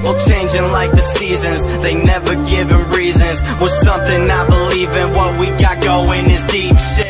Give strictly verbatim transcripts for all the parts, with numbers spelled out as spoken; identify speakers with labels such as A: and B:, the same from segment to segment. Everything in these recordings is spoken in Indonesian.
A: People changing like the seasons, they never giving reasons. Was something I believe in, what we got going is deep shit.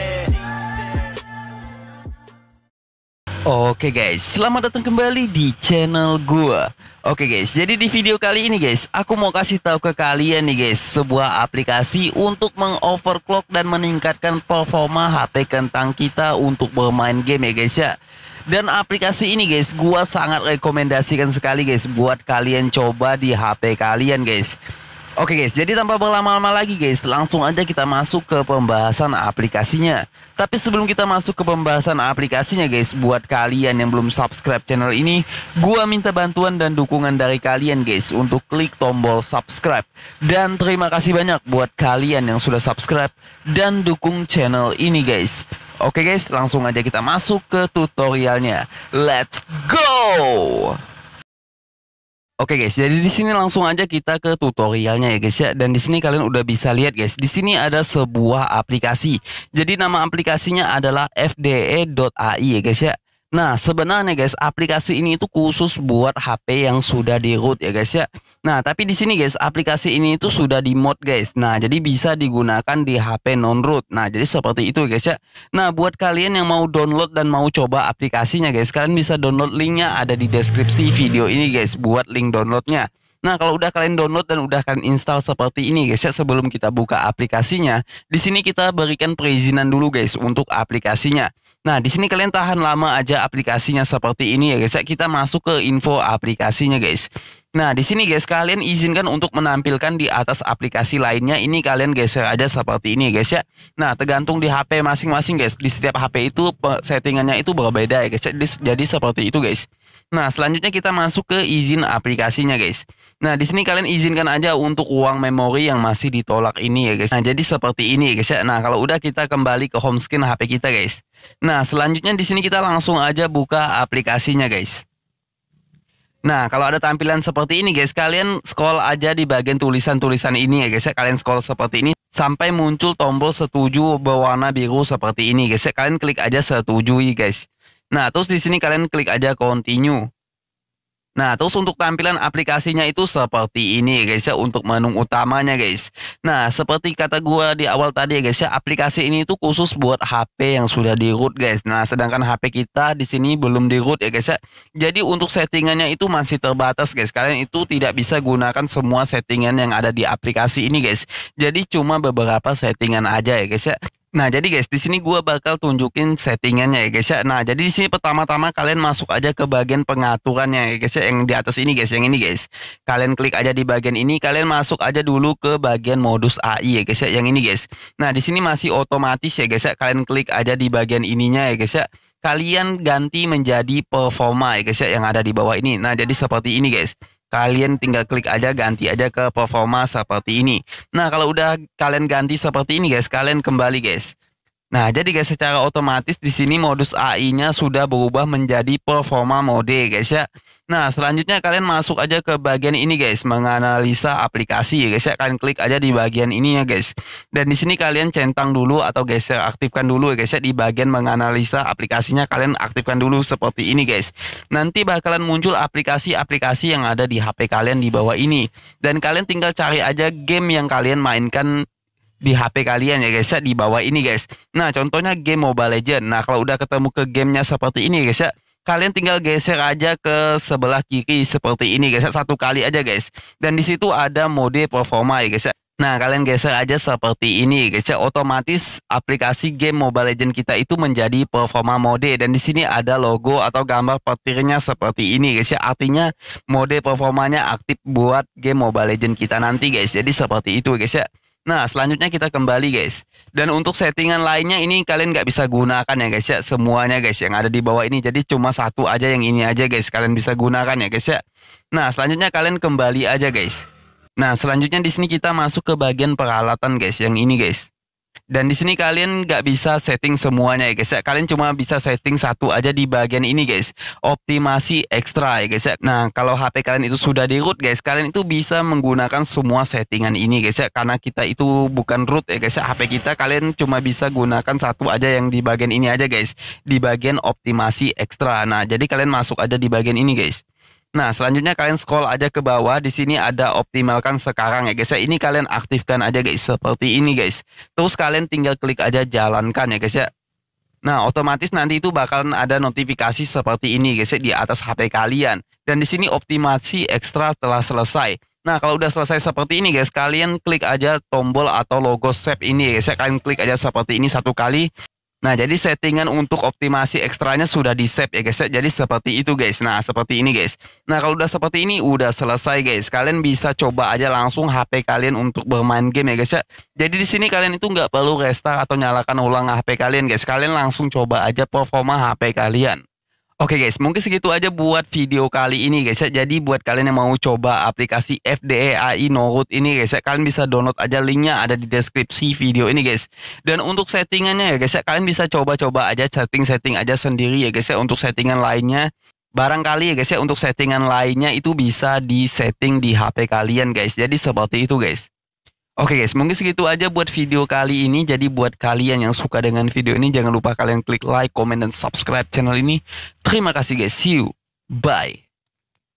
B: Oke guys, selamat datang kembali di channel gua. Oke guys, jadi di video kali ini guys, aku mau kasih tahu ke kalian nih guys, sebuah aplikasi untuk mengoverclock dan meningkatkan performa H P kentang kita untuk bermain game ya guys ya. Dan aplikasi ini guys, gua sangat rekomendasikan sekali guys buat kalian coba di H P kalian guys. Oke guys, jadi tanpa berlama-lama lagi guys, langsung aja kita masuk ke pembahasan aplikasinya. Tapi sebelum kita masuk ke pembahasan aplikasinya guys, buat kalian yang belum subscribe channel ini, gua minta bantuan dan dukungan dari kalian guys untuk klik tombol subscribe. Dan terima kasih banyak buat kalian yang sudah subscribe dan dukung channel ini guys. Oke guys, langsung aja kita masuk ke tutorialnya. Let's go! Oke guys, jadi di sini langsung aja kita ke tutorialnya ya guys ya. Dan di sini kalian udah bisa lihat guys, di sini ada sebuah aplikasi. Jadi nama aplikasinya adalah F D E dot A I ya guys ya. Nah, sebenarnya guys, aplikasi ini itu khusus buat H P yang sudah di root ya guys ya. Nah, tapi di sini guys, aplikasi ini itu sudah di mod guys. Nah, jadi bisa digunakan di H P non root. Nah, jadi seperti itu guys ya. Nah, buat kalian yang mau download dan mau coba aplikasinya guys, kalian bisa download, linknya ada di deskripsi video ini guys, buat link downloadnya. Nah, kalau udah kalian download dan udah kalian install seperti ini guys ya, sebelum kita buka aplikasinya, di sini kita berikan perizinan dulu guys untuk aplikasinya. Nah, di sini kalian tahan lama aja aplikasinya seperti ini ya guys ya. Kita masuk ke info aplikasinya guys. Nah, di sini guys, kalian izinkan untuk menampilkan di atas aplikasi lainnya. Ini kalian geser aja seperti ini guys ya. Nah, tergantung di H P masing-masing guys. Di setiap H P itu settingannya itu berbeda ya guys ya. Jadi seperti itu guys. Nah, selanjutnya kita masuk ke izin aplikasinya guys. Nah, di sini kalian izinkan aja untuk ruang memori yang masih ditolak ini ya guys. Nah, jadi seperti ini ya guys ya. Nah, kalau udah kita kembali ke home screen H P kita guys. Nah, selanjutnya di sini kita langsung aja buka aplikasinya guys. Nah, kalau ada tampilan seperti ini guys, kalian scroll aja di bagian tulisan-tulisan ini ya guys ya. Kalian scroll seperti ini sampai muncul tombol setuju berwarna biru seperti ini guys ya. Kalian klik aja setujui guys. Nah, terus di sini kalian klik aja continue. Nah, terus untuk tampilan aplikasinya itu seperti ini guys ya, untuk menu utamanya guys. Nah, seperti kata gua di awal tadi ya guys ya, aplikasi ini itu khusus buat H P yang sudah di root guys. Nah, sedangkan H P kita di sini belum di root ya guys ya. Jadi untuk settingannya itu masih terbatas guys. Kalian itu tidak bisa gunakan semua settingan yang ada di aplikasi ini guys. Jadi cuma beberapa settingan aja ya guys ya. Nah, jadi guys, di sini gua bakal tunjukin settingannya ya guys ya. Nah, jadi di sini pertama-tama kalian masuk aja ke bagian pengaturannya ya guys ya, yang di atas ini guys, yang ini guys. Kalian klik aja di bagian ini, kalian masuk aja dulu ke bagian modus A I ya guys ya, yang ini guys. Nah, di sini masih otomatis ya guys ya. Kalian klik aja di bagian ininya ya guys ya. Kalian ganti menjadi performa ya guys ya, yang ada di bawah ini. Nah, jadi seperti ini guys. Kalian tinggal klik aja, ganti aja ke performa seperti ini. Nah, kalau udah kalian ganti seperti ini guys, kalian kembali guys. Nah, jadi guys, secara otomatis di sini modus A I-nya sudah berubah menjadi performa mode guys ya. Nah, selanjutnya kalian masuk aja ke bagian ini guys, menganalisa aplikasi ya guys ya. Kalian klik aja di bagian ini ya guys. Dan di sini kalian centang dulu atau geser, aktifkan dulu ya guys ya, di bagian menganalisa aplikasinya kalian aktifkan dulu seperti ini guys. Nanti bakalan muncul aplikasi-aplikasi yang ada di H P kalian di bawah ini. Dan kalian tinggal cari aja game yang kalian mainkan di H P kalian ya guys ya, di bawah ini guys. Nah, contohnya game Mobile Legends. Nah, kalau udah ketemu ke gamenya seperti ini guys ya, kalian tinggal geser aja ke sebelah kiri seperti ini guys ya, satu kali aja guys. Dan di situ ada mode performa ya guys ya. Nah, kalian geser aja seperti ini guys ya, otomatis aplikasi game Mobile Legends kita itu menjadi performa mode. Dan di sini ada logo atau gambar petirnya seperti ini guys ya. Artinya mode performanya aktif buat game Mobile Legends kita nanti guys. Jadi seperti itu guys ya. Nah, selanjutnya kita kembali guys. Dan untuk settingan lainnya ini kalian nggak bisa gunakan ya guys ya, semuanya guys yang ada di bawah ini. Jadi cuma satu aja, yang ini aja guys kalian bisa gunakan ya guys ya. Nah, selanjutnya kalian kembali aja guys. Nah, selanjutnya di sini kita masuk ke bagian peralatan guys, yang ini guys. Dan di sini kalian nggak bisa setting semuanya ya guys ya. Kalian cuma bisa setting satu aja di bagian ini guys, optimasi ekstra ya guys ya. Nah, kalau H P kalian itu sudah di root guys, kalian itu bisa menggunakan semua settingan ini guys ya. Karena kita itu bukan root ya guys ya, H P kita, kalian cuma bisa gunakan satu aja yang di bagian ini aja guys, di bagian optimasi ekstra. Nah, jadi kalian masuk aja di bagian ini guys. Nah, selanjutnya kalian scroll aja ke bawah. Di sini ada optimalkan sekarang ya guys ya. Ini kalian aktifkan aja guys, seperti ini guys. Terus kalian tinggal klik aja jalankan ya guys ya. Nah, otomatis nanti itu bakalan ada notifikasi seperti ini guys ya di atas H P kalian. Dan di sini optimasi ekstra telah selesai. Nah, kalau udah selesai seperti ini guys, kalian klik aja tombol atau logo save ini ya guys ya. Kalian klik aja seperti ini satu kali. Nah, jadi settingan untuk optimasi ekstranya sudah di save ya guys ya. Jadi seperti itu guys. Nah, seperti ini guys. Nah, kalau udah seperti ini udah selesai guys. Kalian bisa coba aja langsung H P kalian untuk bermain game ya guys ya. Jadi di sini kalian itu nggak perlu restart atau nyalakan ulang H P kalian guys. Kalian langsung coba aja performa H P kalian. Oke guys, mungkin segitu aja buat video kali ini guys ya. Jadi buat kalian yang mau coba aplikasi F D E A I Noroot ini guys ya, kalian bisa download aja, linknya ada di deskripsi video ini guys. Dan untuk settingannya ya guys ya, kalian bisa coba-coba aja setting-setting aja sendiri ya guys ya. Untuk settingan lainnya, barangkali ya guys ya, untuk settingan lainnya itu bisa di setting di H P kalian guys. Jadi seperti itu guys. Oke guys, mungkin segitu aja buat video kali ini. Jadi buat kalian yang suka dengan video ini, jangan lupa kalian klik like, comment, dan subscribe channel ini. Terima kasih guys, see you, bye.